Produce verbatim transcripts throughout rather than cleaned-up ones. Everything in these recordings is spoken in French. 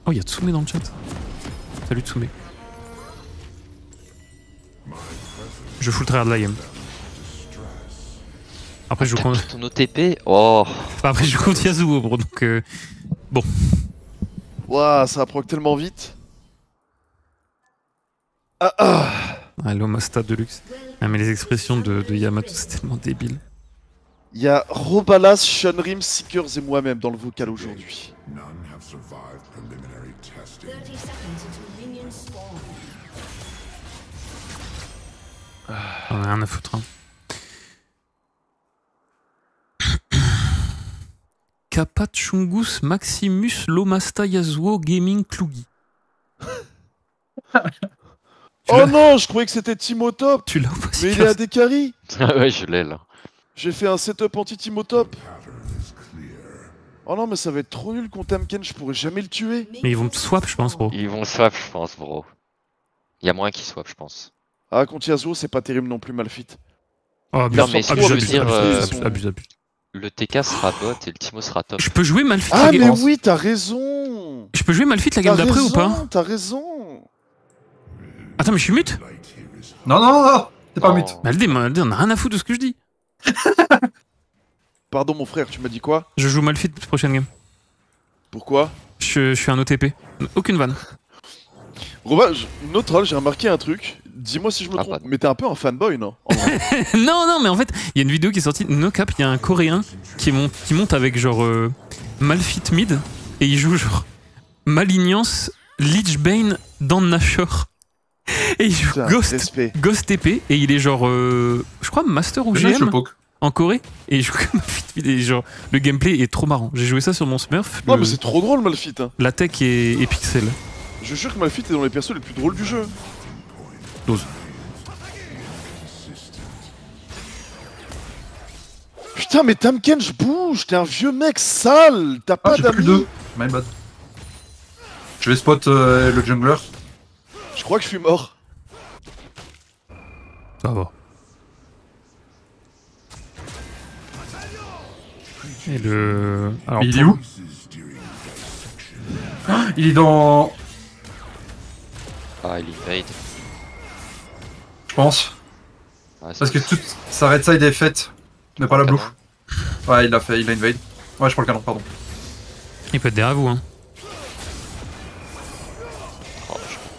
Oh, il y a Tsume dans le chat. Salut Tsume. Je fous le travers de la game. Après, je compte. Ton O T P. Oh. Enfin, après, je compte Yasuo, bro. Donc, euh... bon. Waouh, ça proc tellement vite. Ah ah. Ah, L'Omasta de luxe. Ah, mais les expressions de, de Yamato, c'est tellement débile. Il y a Robalas, Shunrim, Seekers et moi-même dans le vocal aujourd'hui. On a rien à foutre. Hein. Kappa Chungus Maximus Lomasta Yasuo Gaming Klugi. Oh non, je croyais que c'était Timotop. Tu l'as ou pas? Mais il est à des carries. Ouais, je l'ai là. J'ai fait un setup anti-Timotop. Oh non, mais ça va être trop nul contre Tamken, je pourrais jamais le tuer. Mais ils vont te swap, je pense, bro. Ils vont swap, je pense, bro. Il y a moyen qu'ils swap, je pense. Ah, contre Yasuo, c'est pas terrible non plus, Malfit. Oh, abuse, Non, mais ce que abuse, je veux abuse, dire, abuse, euh, abuse, abuse, abuse. Le T K sera bot et le Timo sera top. Je peux jouer Malphite Ah, la mais game... oui, t'as raison. Je peux jouer Malphite la game T'as d'après ou raison, pas? T'as raison. Attends, mais je suis mute? Non, non, non, non. T'es pas Non. mute. Mais Aldé, Aldé, on a rien à foutre de ce que je dis. Pardon, mon frère, tu m'as dit quoi? Je joue Malphite prochaine game. Pourquoi? Je, je suis un O T P. Aucune vanne. Roba, je- no troll, j'ai remarqué un truc. Dis-moi si je me Ah, trompe, pardon. mais t'es un peu un fanboy, non? En vrai. Non, non, mais en fait, il y a une vidéo qui est sortie, no cap, il y a un coréen qui monte, qui monte avec genre euh, Malphite mid et il joue genre Malignance, Lichbane dans Nashor. Et il joue Putain, Ghost, respect. Ghost T P et il est genre, euh, je crois, Master ou Déjà, je G M poke. en Corée. Et il joue comme Malphite mid et genre, le gameplay est trop marrant. J'ai joué ça sur mon Smurf. Non, le- mais c'est trop drôle, Malphite. Hein. la tech est, est pixel. Je jure que Malphite est dans les persos les plus drôles du jeu. Dose. Putain, mais Tamken, je bouge. T'es un vieux mec sale. T'as Ah, pas j'ai plus d'amis. deux. My bad. Je vais spot euh, le jungler. Je crois que je suis mort. Ça va. Et le... Alors, Mais il est pour- où? Ah, il est dans... Ah, il invade. Je pense. Ah, c'est Parce que bon. toute sa red side est faite. Mais pas la blue. Ouais, il l'a fait, il a invade. Ouais, je prends le canon, pardon. Il peut être derrière vous, hein. Oh,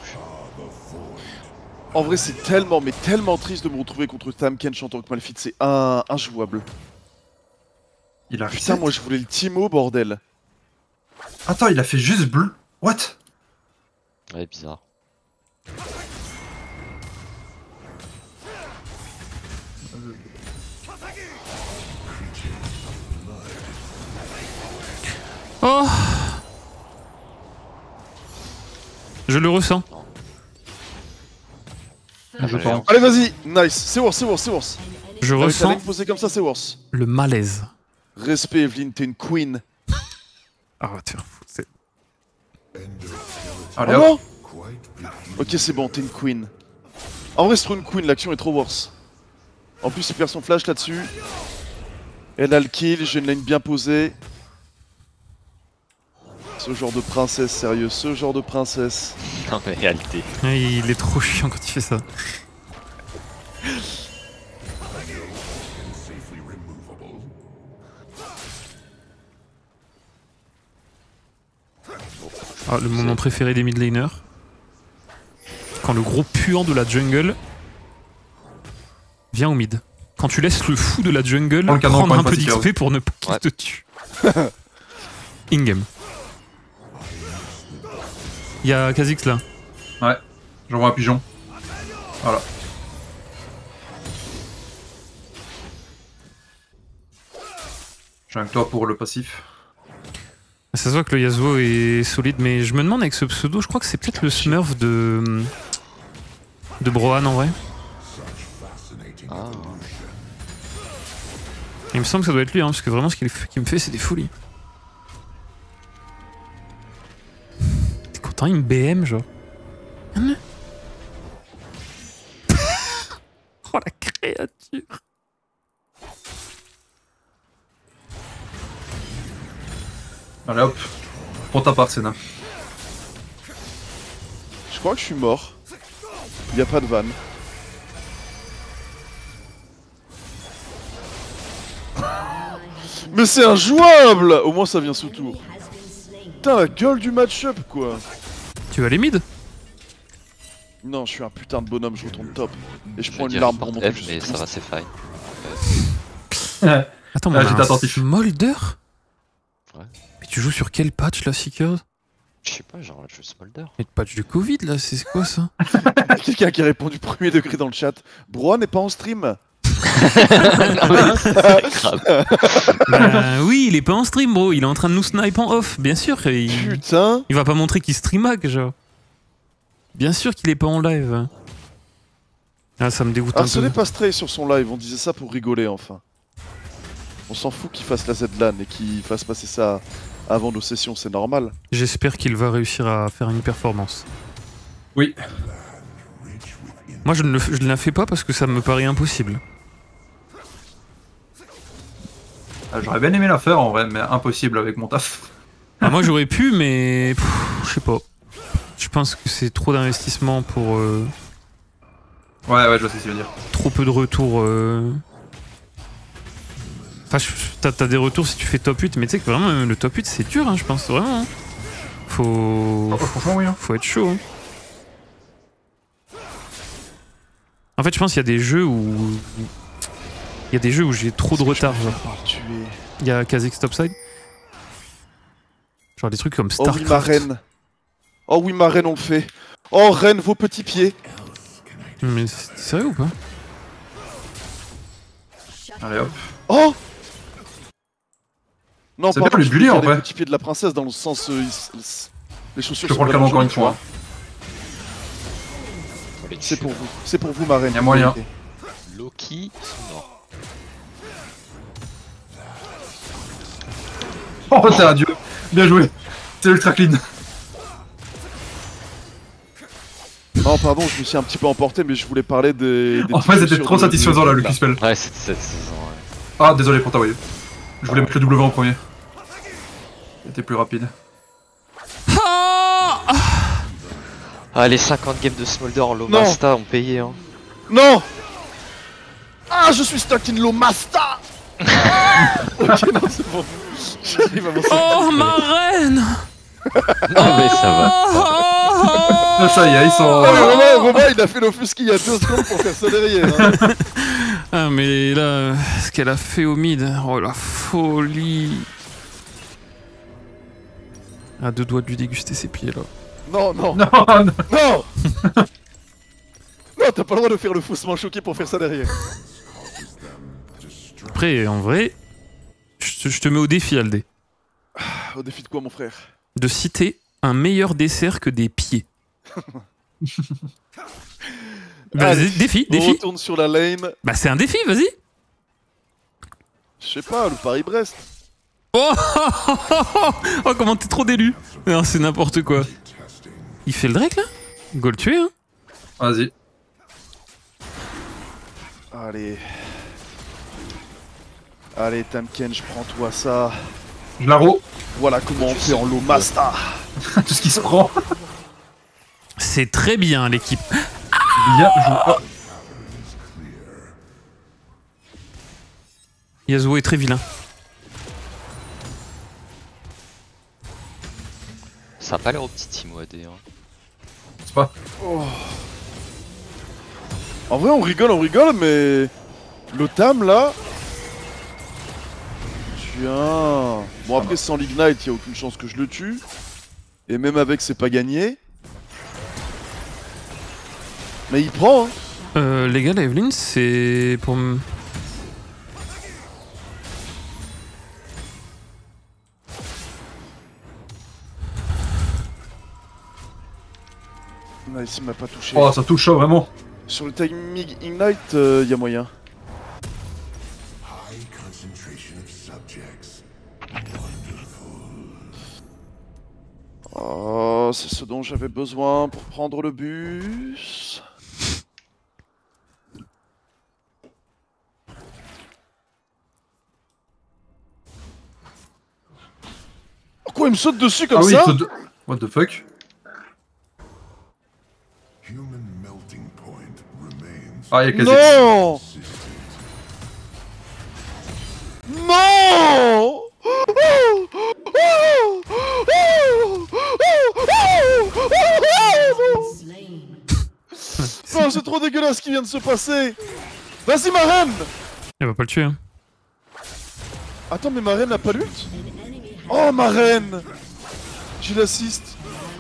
je- En vrai, c'est tellement, mais tellement triste de me retrouver contre Tamken en tant que Malphite. C'est un... injouable. Il a Putain, moi je voulais le Timo, bordel. Attends, il a fait juste bleu. What? Ouais, bizarre. Oh! Je le ressens. Je pense. Allez, vas-y. Nice. C'est worse, c'est worse, c'est worse. Je Avec la ressens lane posée comme ça, c'est worse. le malaise. Respect, Evelyne, t'es une queen. Ah, va te faire foutre. c'est- Allez, Oh hop. non. Ok, c'est bon, t'es une queen. En vrai, c'est trop une queen, l'action est trop worse. En plus, il perd son flash là-dessus. Elle a le kill, j'ai une lane bien posée. Ce genre de princesse, sérieux, ce genre de princesse. Non, mais réalité. Ouais, il est trop chiant quand il fait ça. Ah, le moment préféré des mid laners. Quand le gros puant de la jungle vient au mid. Quand tu laisses le fou de la jungle Prends le canon, prendre prends un une peu fois, d'X P pour ne pas qu'il Ouais. te tue. In-game. Il y a Kha'Zix là. Ouais. J'envoie un pigeon. Voilà. Je viens avec toi pour le passif. Ça se voit que le Yasuo est solide, mais je me demande avec ce pseudo, je crois que c'est peut-être le Smurf de. de Brohan en vrai. Ah. Il me semble que ça doit être lui, hein, parce que vraiment ce qu'il f- qu'il me fait, c'est des folies. T'es content, une B M, genre. Hein? Oh la créature! Allez hop. Pour ta part, Senna. crois que je suis mort. Il y a pas de vanne. Mais c'est injouable! Au moins ça vient sous tour. Putain, la gueule du match-up quoi. Tu vas aller mid? Non, je suis un putain de bonhomme, je retourne top. Et je Je prends vais une dire larme pour porte mon F, mais ça va, c'est fine. Attends, Ah, mais j'étais attentif. Smolder? Ouais. Mais tu joues sur quel patch là, Seekers? Je sais pas, genre, je Smolder. Et le patch du Covid là, c'est quoi ça? Quelqu'un qui a répondu premier degré dans le chat. Bro n'est pas en stream. Non, mais c'est grave. Bah oui, il est pas en stream, bro. Il est en train de nous snipe en off, bien sûr. Il, Putain. il va pas montrer qu'il stream hack, genre. Bien sûr qu'il est pas en live. Ah, ça me dégoûte un Harcelez peu. pas Stray sur son live, on disait ça pour rigoler enfin. On s'en fout qu'il fasse la Z-LAN et qu'il fasse passer ça avant nos sessions, c'est normal. J'espère qu'il va réussir à faire une performance. Oui. Moi, je ne, le, je ne la fais pas parce que ça me paraît impossible. Ah, j'aurais bien aimé la faire en vrai, mais impossible avec mon taf. Ah, moi, j'aurais pu, mais pff, je sais pas. Je pense que c'est trop d'investissement pour euh, Ouais, ouais, je vois ce que tu veux dire. trop peu de retours. Euh... Enfin, je- t'as t'as des retours si tu fais top huit, mais tu sais que vraiment, même le top huit, c'est dur, hein, je pense, vraiment. hein. Faut... Oh, franchement, oui. Hein. Faut être chaud. hein. En fait, je pense qu'il y a des jeux où... Il y a des jeux où j'ai trop de retard, genre. Par tuer. Il y a Kha'Zix Topside. Genre des trucs comme Oh oui, ma StarCraft. reine. Oh oui, ma reine, on le fait. Oh, reine, vos petits pieds. Mais c'est sérieux ou pas? Allez hop. Oh Non, C'est pardon, bien les je bullies, voulais en dire les vrai. petits pieds de la princesse dans le sens... euh, ils- les chaussures Je sont prends le vraiment canon encore une jolies, fois. Faut les C'est tuer. pour vous, c'est pour vous ma reine. Y a moyen. Ok. Loki, sont morts. Oh, c'est un dieu. Bien joué. C'est ultra clean. Non, pardon, je me suis un petit peu emporté, mais je voulais parler des... des En vrai, trucs c'était sur trop le- satisfaisant là, le- le Q-Spell. Ouais, c'était cette saison, ouais. Ah, désolé pour t'envoyer. Je voulais mettre le W en premier. C'était plus rapide. Ah, les cinquante games de Smolder en low Non. Masta ont payé, hein. Non. Ah, je suis stuck in low Masta. Ok, non, c'est bon. J'arrive à m'en sortir. Oh, ma reine! Non, mais ça va. Ah, ça y est, ils sont. Ah, mais Romain, Romain, il a fait l'offusque il y a deux secondes pour faire ça derrière. Hein. Ah, mais là, ce qu'elle a fait au mid, oh la folie! À deux doigts de lui déguster ses pieds là. Non, non, Non, non. non. Non, t'as pas le droit de faire le faussement choqué pour faire ça derrière. Après, en vrai, je te, je te mets au défi, Aldé, Au défi de quoi, mon frère? de citer un meilleur dessert que des pieds. Bah, Allez, défi, On défi. retourne sur la lane. Bah, c'est un défi, vas-y. Je sais pas, le Paris-Brest. Oh, oh, comment t'es trop d'élu. Non, c'est n'importe quoi. Il fait le Drake là? Go le tuer, hein. Vas-y. Allez. Allez, Tamken, je prends toi ça. Je la roule. Voilà comment on fait en low Masta. Tout ce qui se prend. C'est très bien l'équipe. Bien joué. Oh. Yasuo est très vilain. Ça a pas l'air au petit Timo A D, hein. C'est pas. Oh. En vrai, on rigole, on rigole, mais... Le Tam, là... Tiens... Bon, après, sans l'Ignite, y a aucune chance que je le tue. Et même avec, c'est pas gagné. Mais il prend, hein. Euh, les gars, la Evelyn, c'est pour... m- Nice, il m'a pas touché. Oh, ça touche chaud, vraiment. Sur le timing Ignite, euh, y a moyen. Oh, c'est ce dont j'avais besoin pour prendre le bus. Oh, quoi, il me saute dessus comme Ah oui, ça? il faut de- What the fuck? Ah, il y a quasi. Non. Non. Non, c'est trop dégueulasse ce qui vient de se passer. Vas-y, ma reine. Elle va pas le tuer. Hein. Attends, mais ma reine n'a pas l'ult. Oh, ma reine. J'ai l'assist.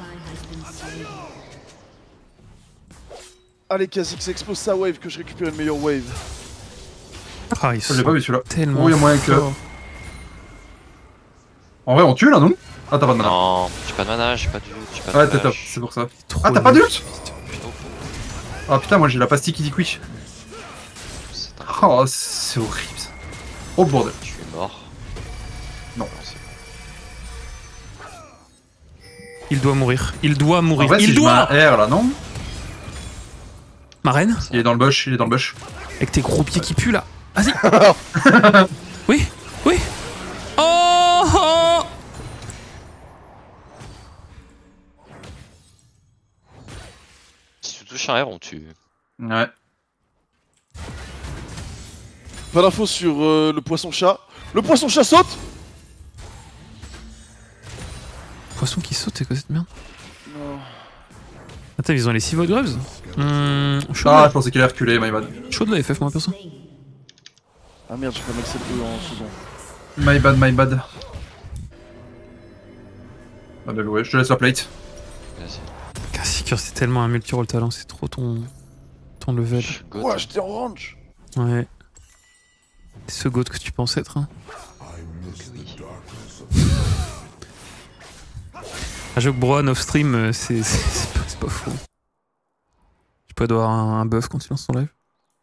Allez, Kha'Zix, expose sa wave que je récupère une meilleure wave. Ah, ils Je l'ai sont pas vu celui-là. tellement Oh, il y a moyen que. forts. En vrai, on tue là, non? Ah, t'as pas de mana. Non, j'ai pas de mana, j'ai pas d'ult, j'ai pas de Ouais, t'es top, flash. c'est pour ça. Trop Ah, t'as pas nul. d'ult? Ah putain, moi j'ai la pastille qui dit quick. C'est un... Oh, c'est horrible ça. Oh bordel. Je suis mort. Non. c'est- Il doit mourir. Il doit En mourir. vrai, il si je mets doit un R là, non? Ma reine Il est dans le bush, il est dans le bush. avec tes gros pieds qui puent là. Vas-y. Oui, oui. Oh, oh. Si tu touches un R, on tue. Ouais. Pas d'infos sur euh, le poisson-chat. Le poisson-chat saute. Poisson qui saute, c'est quoi cette merde? Non. Attends, ils ont les six votes Graves. Hum, chaud, Ah, de je pensais qu'il allait reculer, my bad. la... chaud de la F F, moi, perso. Ah merde, j'ai pas maxé le deux en second. My bad, my bad. Ah, bien joué, je te laisse la plate. Vas-y. Cassicker, c'est tellement un multi-roll talent, c'est trop ton. ton level. Je goat. Ouah, j'étais en range. Ouais. C'est ce goat que tu penses être, hein. Oui. Un jeu que Brohan off-stream, euh, c'est c'est- c'est pas, c'est pas faux. Tu peux avoir un, un buff quand tu lances ton live.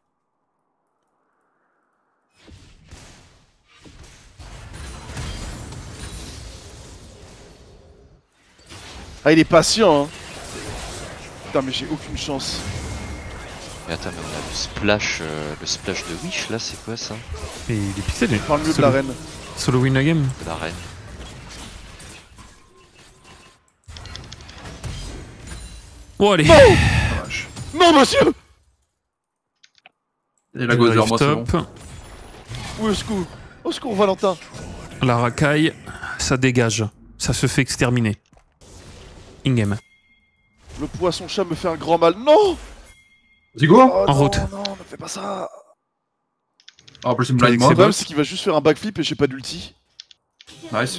Ah, il est patient, hein. Putain, mais j'ai aucune chance. Mais attends, mais on a le splash, euh, le splash de Wish là, c'est quoi ça? Et il est pixel, lui. Parle mieux de Solo- la reine. Solo win la game. De la reine. Oh, allez. Dommage. Non, monsieur. Et la gozer, moi c'est bon. top. Oui, au secours. Au secours, Valentin. La racaille, ça dégage. Ça se fait exterminer. In-game. Le poisson-chat me fait un grand mal. Non. Vas-y, go! Oh, non, route. non, ne fais pas ça. Ah, en plus, il me Avec blind ses moi. Le problème, boss. c'est qu'il va juste faire un backflip et j'ai pas d'ulti. Nice.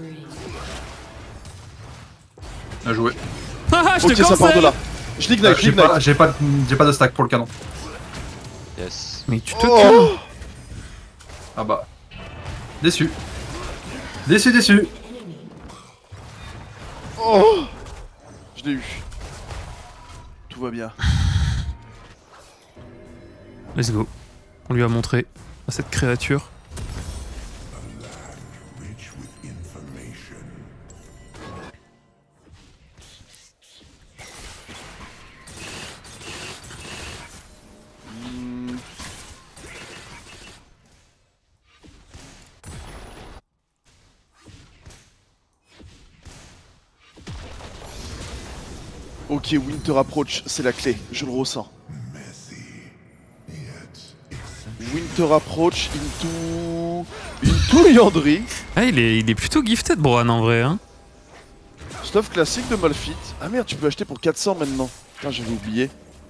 Bien joué. Ah, je Ok, te ça part de cancel. là. Je l'ignite, Euh, je J'ai l'ignite. pas, j'ai pas, de- j'ai pas de stack pour le canon. Yes. Mais tu te Oh. calmes. Ah bah. Déçu. Déçu, déçu. Oh. Je l'ai eu. Tout va bien. Let's go. On lui a montré à cette créature. Hmm. Ok, Winter Approach, c'est la clé, je le ressens. Winter Approach into... into Yandri. Ah, il est, il est plutôt gifted, Brohan, en vrai. Hein. Stuff classique de Malphite. Ah merde, tu peux acheter pour quatre cents maintenant. Putain, j'avais oublié.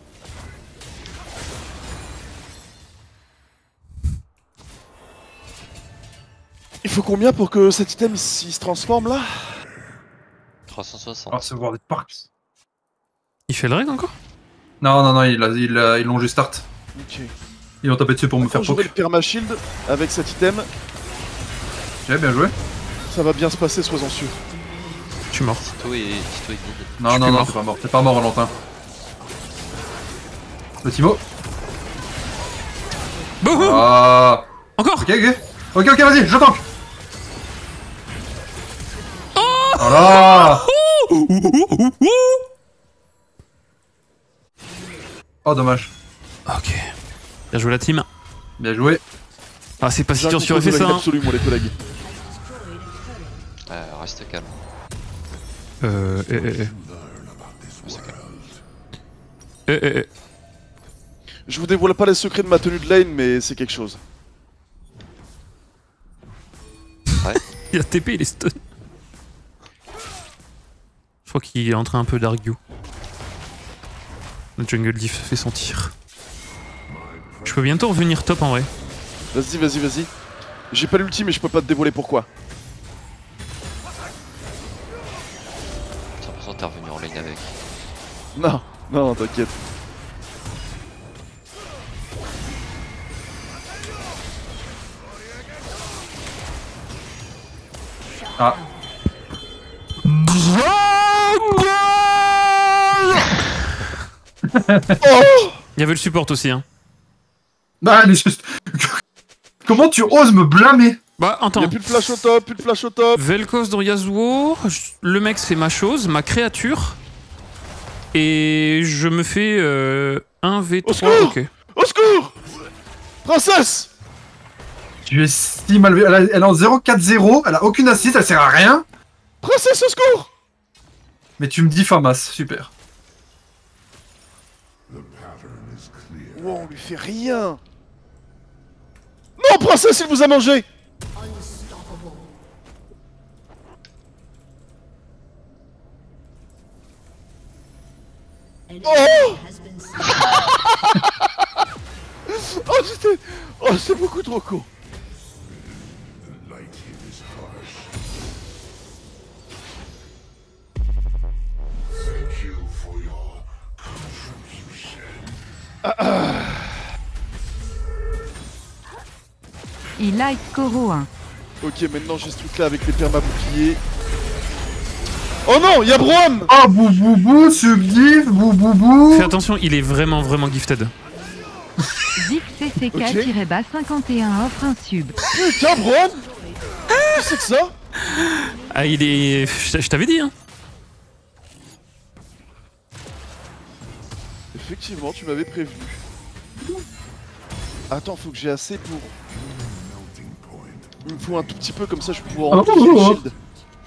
Il faut combien pour que cet item il se transforme là? trois cent soixante. On va recevoir des parcs. Il fait le raid encore? Non, non, non, ils il, il, ils l'ont juste start. Ok. Ils vont taper dessus pour me faire Quand j'aurai poke. le perma-shield avec cet item, Ok, bien joué. ça va bien se passer, sois-en sûr. Je suis mort. Tito et Tito et Guide. Non, Je non, suis non, mort. t'es pas mort. T'es pas mort, Valentin. Le Timo. Bouhou. Ah. Encore. Ok, ok. Ok, ok, vas-y, je tank. Voilà. Oh, dommage. Ok. Bien joué la team. Bien joué. Ah, c'est pas si J'ai dur un sur F S contrôle un. Hein. absolu, moi, les collègues. Euh, reste calme. Euh, eh, eh, eh. Reste calme. Eh, eh, eh. Je vous dévoile pas les secrets de ma tenue de lane, mais c'est quelque chose. Il a T P, il est stun. Je crois qu'il est en train un peu d'argue. Le jungle diff fait sentir. Je peux bientôt revenir top en vrai. Vas-y, vas-y, vas-y. J'ai pas l'ulti, mais je peux pas te dévoiler pourquoi. J'ai l'impression que t'es revenu en lane avec. Non, non, t'inquiète. Ah. Oh, Il y avait le support aussi hein. Ah, mais juste... Comment tu oses me blâmer? Bah attends. y'a plus de flash au top, plus de flash au top. Vel'Koz dans Yasuo, le mec c'est ma chose, ma créature. Et je me fais euh, un v trois. Au secours Ok. Au secours, princesse. Tu es si mal vu. Elle, a- elle est en zéro quatre zéro, elle a aucune assist, elle sert à rien. Princesse, au secours. Mais tu me dis Famas, super. Oh, on lui fait rien. Non, princesse, il vous a mangé. Oh. Oh, j'étais... Oh, c'est beaucoup trop con. Il like Koro un. Ok, maintenant j'ai ce truc là avec les permaboucliers. Oh non, y'a Broham. Oh, bou bou bou, subdiv, bou bou bou. Fais attention, il est vraiment vraiment gifted. Vic C C K-bas cinquante et un offre un sub. Putain, Broham. Qu'est-ce que c'est que ça? Ah il est... Je je t'avais dit hein. Effectivement, tu m'avais prévenu. Attends, faut que j'ai assez pour... Il me faut un tout petit peu, comme ça je peux pouvoir Oh, amplifier oh, le oh. shield.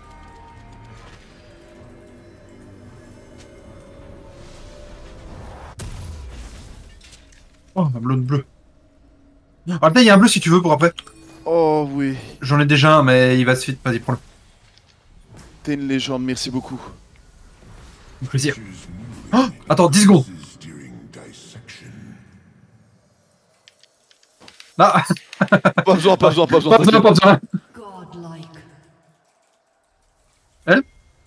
Oh, un bleu de bleu. Ah, là, il y a un bleu si tu veux pour après. Oh oui, J'en ai déjà un, mais il va se vite. Vas-y, prends-le. t'es une légende, merci beaucoup. Avec plaisir. Oh, attends, dix secondes. Ah, Pas besoin, pas besoin, pas besoin. pas besoin, pas besoin. Elle?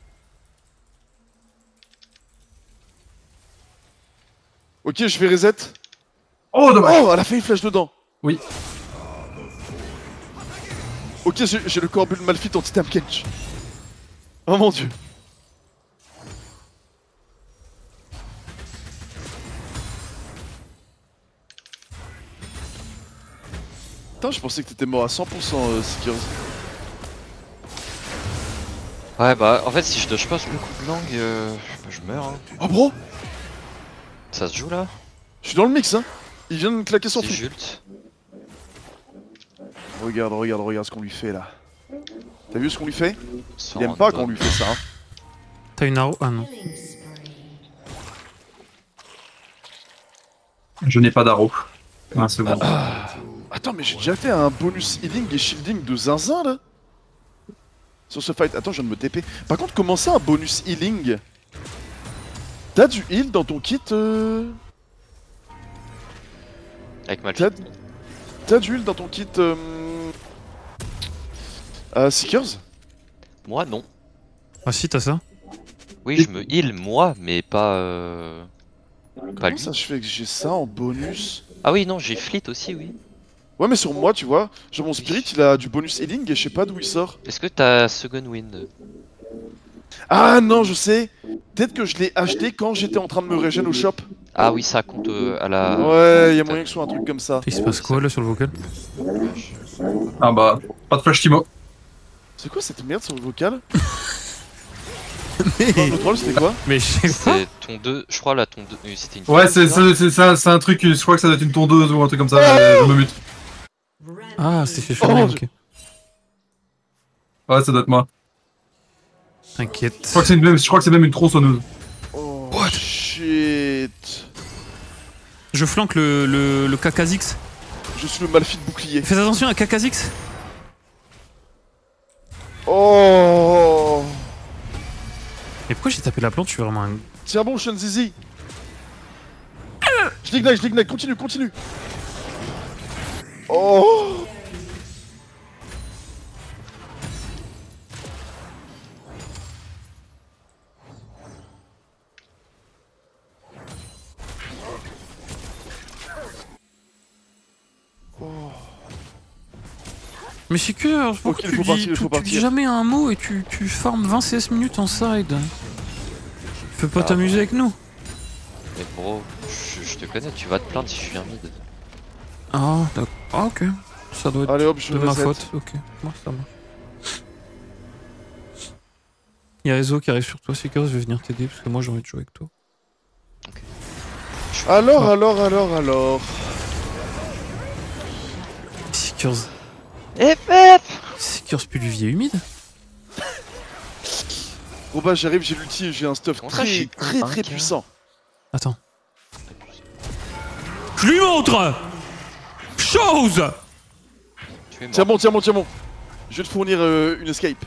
Ok, je vais reset. Oh, dommage. Oh, elle a fait une flèche dedans. Oui. Ok, j'ai j'ai le Corbule Malphite anti-Tam Kench. Oh mon dieu. Putain, je pensais que t'étais mort à cent pour cent, euh, Seekers. Ouais, bah en fait, si je dodge pas sur le coup de langue, euh, je meurs. Hein. Oh bro, Ça se joue là? je suis dans le mix, hein. Il vient de me claquer son C'est flip. Jult. Regarde, regarde, regarde ce qu'on lui fait là. T'as vu ce qu'on lui fait? Sans Il aime pas random. qu'on lui fait ça, hein. T'as une arrow? Ah non. Je n'ai pas d'arrow. Un second. Attends, mais j'ai déjà fait un bonus healing et shielding de zinzin là? Sur ce fight, attends, je viens de me T P. Par contre, comment ça un bonus healing? T'as du heal dans ton kit euh... Avec T'as Malphite. t'as du heal dans ton kit euh... euh, Seekers? Moi, non. Ah si t'as ça. Oui, je me heal moi, mais pas. Euh... Pas Comment lui. ça je fais que j'ai ça en bonus? Ah oui, non, j'ai Fleet aussi, oui. Ouais, mais sur moi, tu vois, genre mon spirit il a du bonus healing et je sais pas d'où il sort. Est-ce que t'as Second Wind? Ah non, je sais! Peut-être que je l'ai acheté quand j'étais en train de me régène au shop. Ah oui, ça compte euh, à la. Ouais, y a moyen que ce soit un truc comme ça. Il se passe quoi là sur le vocal? Ah bah, pas de flash Timo. C'est quoi cette merde sur le vocal? Mais, Le troll c'était quoi? mais je sais pas. C'est ton deux, je crois là, ton deux. euh, C'était une. Ouais, femme, c'est ça c'est- c'est ça, c'est un truc, je crois que ça doit être une tondeuse ou un truc comme ça, euh, je me mute. Ah c'est fait Oh, fermer, je- ok. Ouais, ça doit être moi. T'inquiète. Je crois que c'est une- même, je crois que c'est même une tronçonneuse. Oh shit. What? Shit. Je flanque le, le, le Kakazix. Je suis le Malphite bouclier. Fais attention à Kakazix. Oh. Mais pourquoi j'ai tapé la plante? Je suis vraiment un... Tiens bon, Shenzizi. Je l'ignite, je l'ignite, continue, continue. Oh. Mais c'est que pourquoi Ok, il tu, faut dis, partir, il tu- faut tu partir. dis jamais un mot et tu, tu farmes vingt C S minutes en side. Fais pas Ah. t'amuser avec nous. Mais bro, je, je te connais, tu vas te plaindre si je suis un mid. Ah, d'accord. Ah, ok. Ça doit être Allez hop, je de ma reset. faute. Ok, moi ça marche. Il y a Ezo qui arrive sur toi, Seekers, je vais venir t'aider parce que moi j'ai envie de jouer avec toi. Alors, Ah. alors, alors, alors. Seekers. F F Seekers pluvier humide. Bon bah j'arrive, j'ai l'ulti et j'ai un stuff Comment ça, je très suis très très un puissant. Attends. Je lui montre chose. Tu es mort. Tiens bon, tiens bon, tiens bon. Je vais te fournir euh, une escape.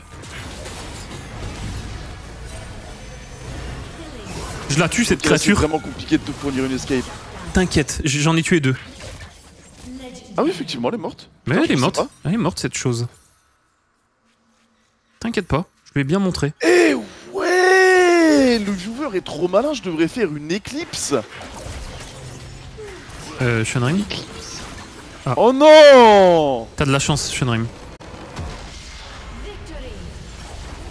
Je la tue cette Ok, là, c'est créature. vraiment compliqué de te fournir une escape. T'inquiète, j'en ai tué deux. Ah oui, effectivement, elle est morte. Mais Putain, elle est je sais morte. pas. Elle est morte cette chose. T'inquiète pas, je lui ai bien montré. Eh ouais, le viewer est trop malin, je devrais faire une éclipse. Euh, Shenrim, Oh non. t'as de la chance, Shenrim.